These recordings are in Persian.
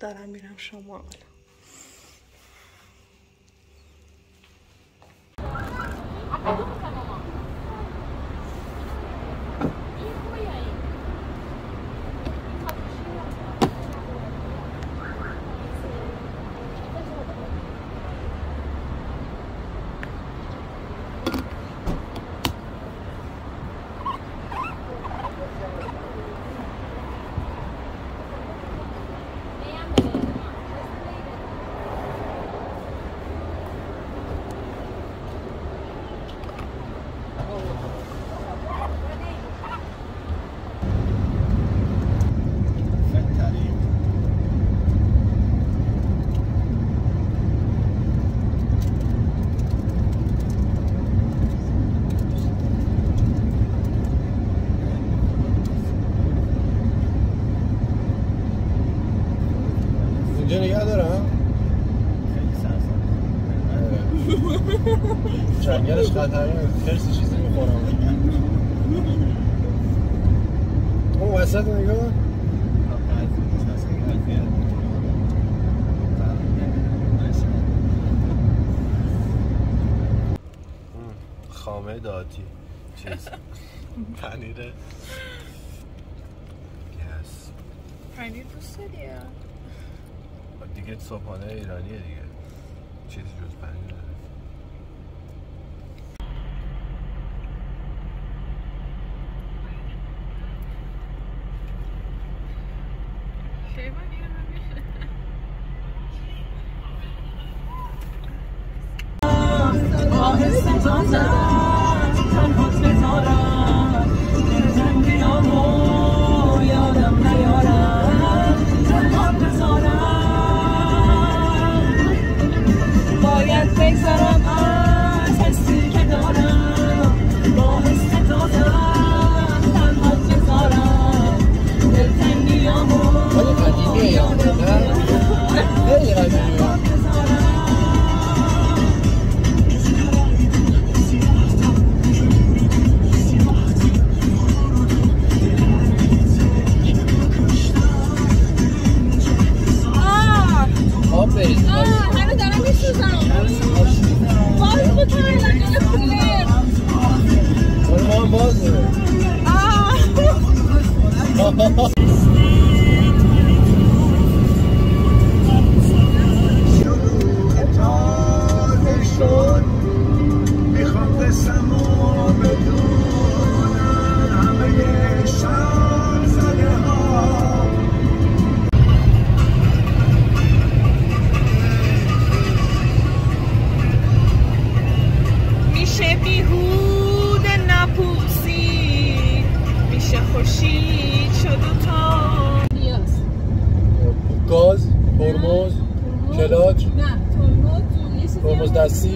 دارم میرم شمال. جنگلش خطرناکه، خرس چیزی میخورم. اون وسط نگاه خامه داتی چیز پنیر گس. پنیر دوست داری یا؟ دیگه صبحانه ایرانیه دیگه، چیزی جز پنیر. گاز، ترمز، کلاچ، نه ترمز دستی.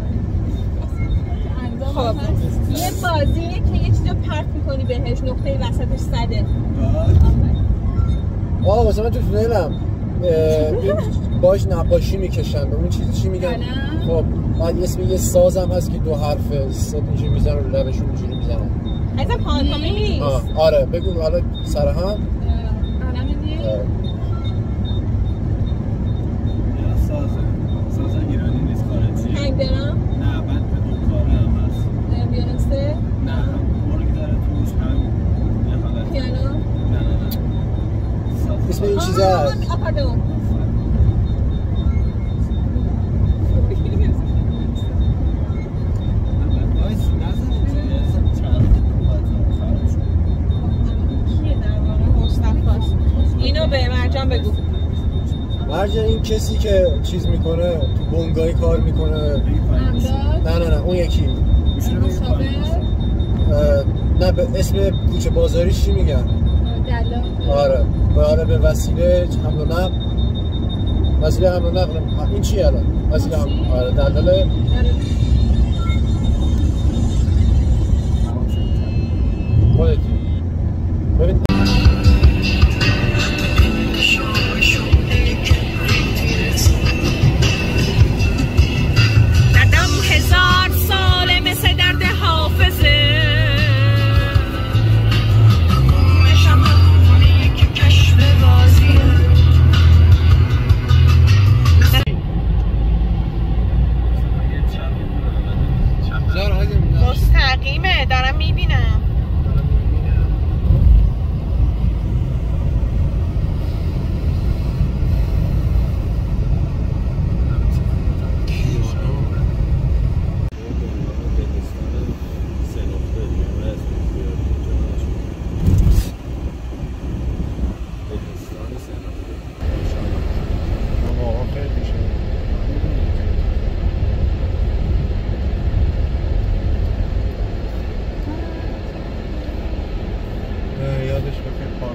خب یه بازیه که یه چیزو پرت میکنی بهش، نقطه وسطش صده. واسه من تو تونلم باش نقاشی میکشن، به اون چیزی چی میگن؟ خب بعد اسم یه سازم هست که دو حرف صد اینجوری میزنن رو لبشون اینجوری میزنن. ازم پانتومی نیست. آره بگو حالا سر هم. عالم نیست. ساز ایرانی نیست، خارجی. هنگ درم؟ نه من به دو کاره هم هست. بیانسته؟ نه ارگ داره توش، هم یه حالت پیانو؟ نه اسم این چیزه هست. آکاردئون. اینو به مرجان بگو. مرجان این کسی که چیز میکنه تو بنگاهی کار میکنه. نه اون یکی نه به اسم کوچه بازاری چی میگن؟ دلال. آره به وسیله حمل و نقل. وسیله حمل و نقل این چیه الان؟ وسیله حمل. آره دلاله. خودتی ببین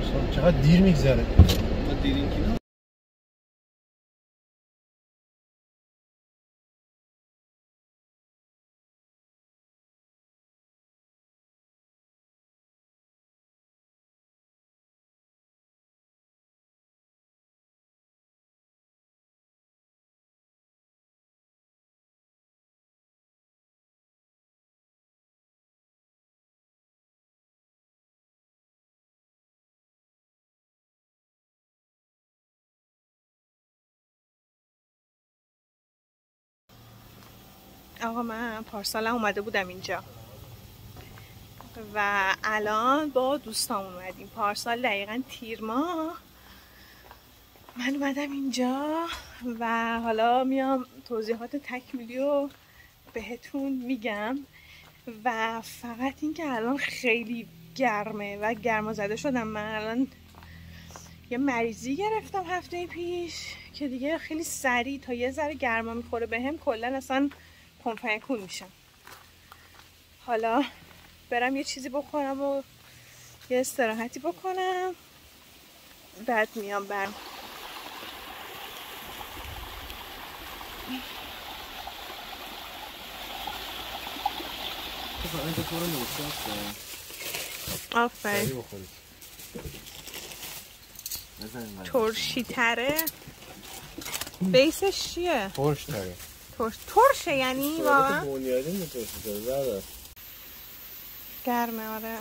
پارسال چقدر دیر میگذره. دیرین کی؟ آقا من پارسالم اومده بودم اینجا و الان با دوستام اومدیم. پارسال دقیقا تیر ماه من اومدم اینجا و حالا میام توضیحات تکمیلی رو بهتون میگم. و فقط اینکه الان خیلی گرمه و گرمازده شدم. من الان یه مریضی گرفتم هفته پیش که دیگه خیلی سریع تا یه ذره گرما میخوره بهم کلا اصلا کنفیکون میشم. حالا برم یه چیزی بخورم و یه استراحتی بکنم بعد میام برم. آفرین. ترشی تره. بیسش چیه؟ ترش تره. ترشه یعنی واقعا؟ بنیادی میترشی تره زده. گرمه آره.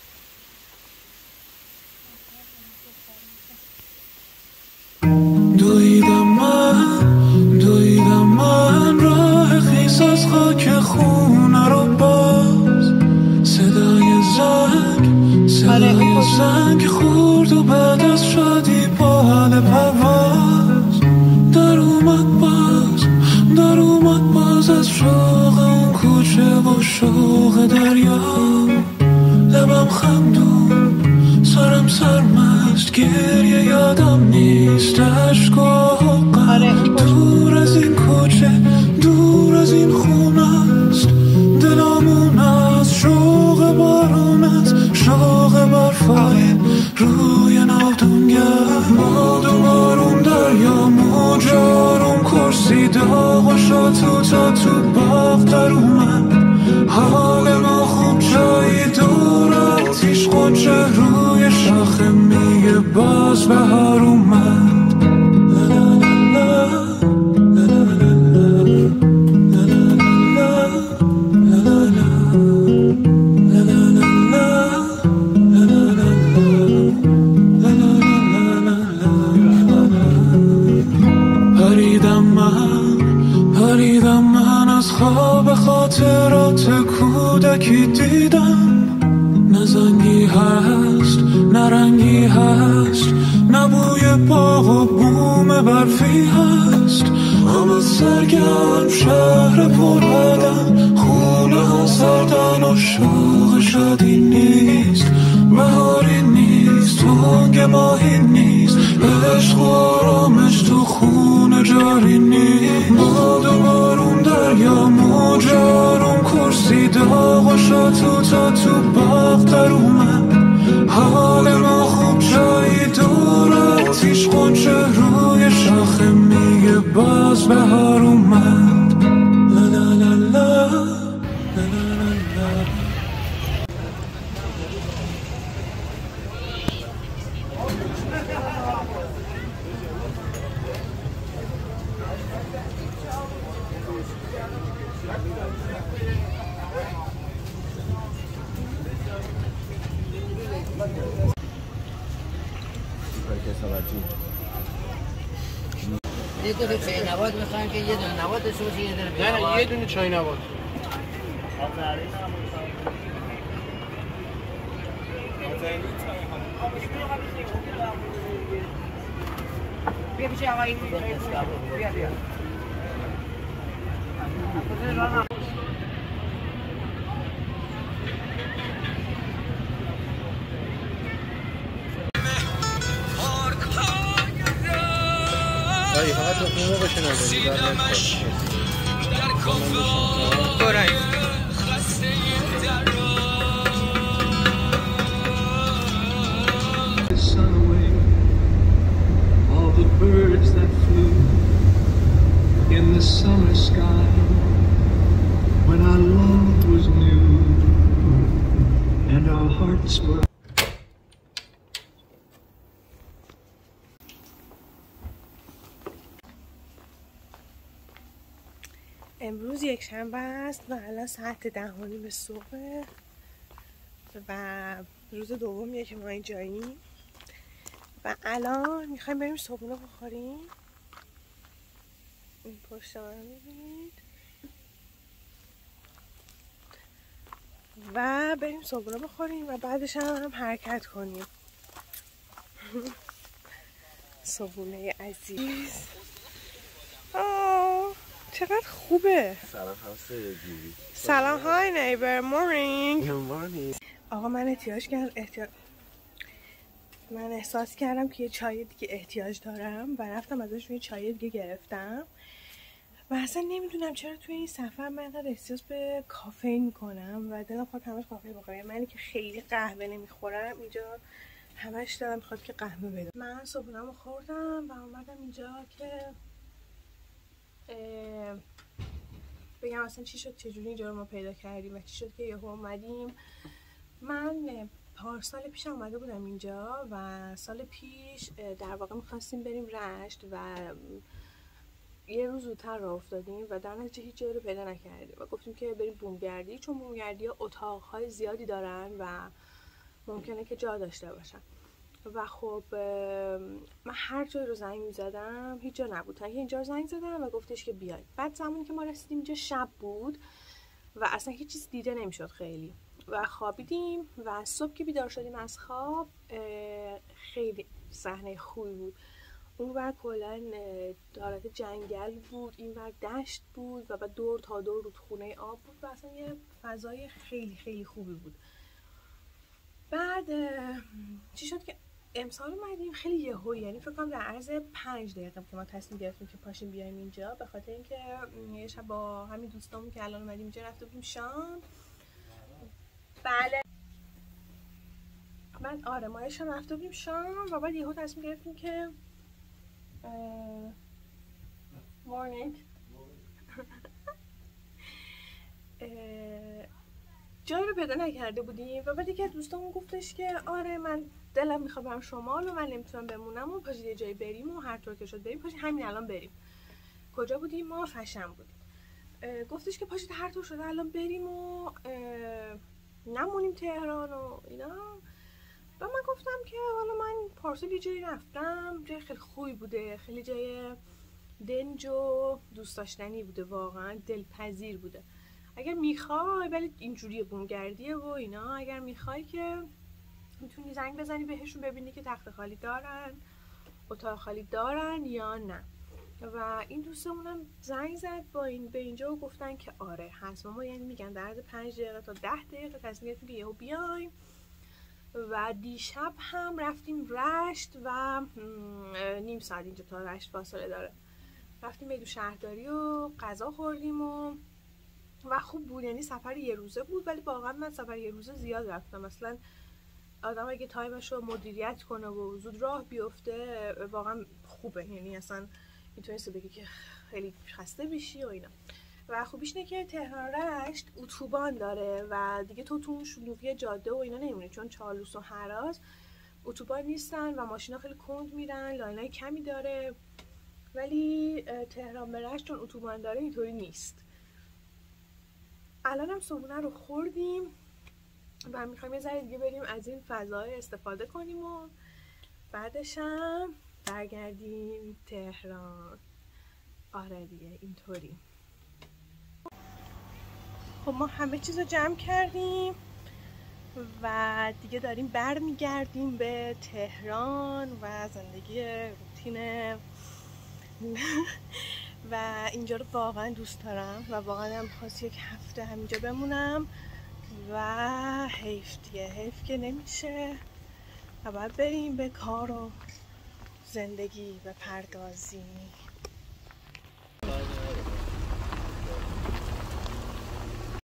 دویدم من راه خیس از خاک خونه رو باز صدای زنگ خورد و بعد از شادی با حال پرواز در اومد باز از شوق اون کوچه و شوق دریا لبم خندون سرم سرمست گریه یادم نیست عشق و غم دور از این کوچه دور از این خونه است دلمون از شوق بارون است شوق برفای روی ناودونگر مادو بارون دریا موجارون کرسی داغ و شاتو تا تو باغ در اومد حال ما خوب جایی دور آتیش قنچه روی شاخه میگه باز بهار اومد پریدم من از خواب خاطرات کودکی دیدم نه زنگی هست نه رنگی هست نه بوی باغ و بوم برفی هست همه سرگرم شهر پرآدم خونه ها سردن و شوق شادی نیست بهاری نیست تنگ ماهی نیست عشق و آرامش تو خونه جاری نیست مادو بارون دریا موجارون کرسی داغ و شاتو تا تو باغ در اومد حال ما خوب جایی دور آتیش قنچه روی شاخه میگه باز بهار اومد لا لا لا لا لا لا لا. یه دونه چای نبات میخوایم که یه دونه نبات داشته باشه یه دونه بی‌نبات. نه یه دونه چای نبات. بیا پیش آقایی بیا بیا. دایی فقط اون موقع شنازه برای summer sky when our love was new and our hearts were. امروز یک شنبه است و الان ساعت 10:30 صبح و روز دومیه که ما اینجاییم و الان میخوایم بریم صبحونه بخوریم. این پشت من میبینید و بریم صبحونه بخوریم و بعدش هم حرکت کنیم. صبحونه عزیز چقدر خوبه. سلام همسایگی. سلام های نیبر. مورنینگ. آقا من من احساس کردم که یه چای دیگه احتیاج دارم و رفتم ازش یه چای دیگه گرفتم و اصلا نمیدونم چرا توی این سفر من اینقدر احساس به کافئین میکنم و دلم خواهد همش کافئین بخورم. منی که خیلی قهوه نمیخورم اینجا همش دلم میخواد که قهوه بدم. من صبحونه‌مو خوردم و اومدم اینجا که بگم اصلا چی شد چجوری اینجا رو ما پیدا کردیم و چی شد که یهو اومدیم. من پارسال پیش اومده بودم اینجا و سال پیش در واقع میخواستیم بریم رشت و یه روز زودتر راه افتادیم و در نتیجه هیچ جایی رو پیدا نکردیم و گفتیم که بریم بومگردی، چون بومگردی ها اتاقهای زیادی دارن و ممکنه که جا داشته باشن و خب من هر جایی رو زنگ میزدم هیچ جا نبود تا اینجا رو زنگ زدم و گفتش که بیاید. بعد زمانی که ما رسیدیم اینجا شب بود و اصلا هیچ چیز دیده نمیشد خیلی و خوابیدیم و صبح که بیدار شدیم از خواب خیلی صحنه خوبی بود. اون ور کلا حالت جنگل بود، این ور دشت بود و بعد دور تا دور رودخونه آب بود و اصلا یه فضای خیلی خیلی خوبی بود. بعد چی شد که امسال اومدیم خیلی یهویی، یعنی فکر کنم در عرض 5 دقیقه که ما تصمیم گرفتیم که پاشیم بیایم اینجا، به خاطر اینکه یه شب با همین دوستامون که الان اومدیم اینجا رفته بودیم شام. بله بعد آره ما یه شب رفته بودیم شام و بعد یهو تصمیم گرفتیم که مورنینگ جایی رو پیدا نکرده بودیم و بعد یکی از دوستامون گفتش که آره من دلم میخواد برم شمال و من نمیتونم بمونم و پاشید یه جایی بریم و هر طور که شد بریم، پاشید همین الان بریم. کجا بودیم؟ ما فشن بودیم. گفتش که پاشید هر طور شده الان بریم و نمونیم تهران و اینا و من گفتم که حالا من پارسال یه جایی رفتم، جای خیلی خوبی بوده، خیلی جای دنج و دوست داشتنی بوده، واقعا دلپذیر بوده. اگر میخوای ولی اینجوری بومگردیه و اینا، اگر میخوای که میتونی زنگ بزنی بهشون ببینی که تخت خالی دارن، اتاق خالی دارن یا نه. و این دوستمونم زنگ زد به اینجا و گفتن که آره هست. ما یعنی میگن در عرض 5 دقیقه تا 10 دقیقه تصمیم گرفتیم که یهو بیایم و دیشب هم رفتیم رشت و نیم ساعت اینجا تا رشت فاصله داره. رفتیم میدون شهرداری و غذا خوردیم و خوب بود، یعنی سفر یه روزه بود ولی واقعا من سفر یه روزه زیاد رفتم. مثلا آدم اگه تایمش رو مدیریت کنه و زود راه بیفته واقعا خوبه، یعنی اصلا میتونسته بگی که خیلی خسته بشی و اینا. و خوبیش اینه که تهران رشت اتوبان داره و دیگه تو اون شلوغی جاده و اینا نمیمونی، چون چالوس و هراز اتوبان نیستن و ماشینا خیلی کند میرن، لاینای کمی داره. ولی تهران به رشت چون اتوبان داره اینطوری نیست. الان هم صبحونه رو خوردیم و میخوایم یه ذره دیگه بریم از این فضای استفاده کنیم و بعدش هم برگردیم تهران. آره دیگه اینطوری. خب ما همه چیز رو جمع کردیم و دیگه داریم برمیگردیم به تهران و زندگی روتین و اینجا رو واقعا دوست دارم و واقعا هم خواست یک هفته همینجا بمونم و حیف دیگه، حیف که نمیشه و باید بریم به کار و زندگی بپردازیم.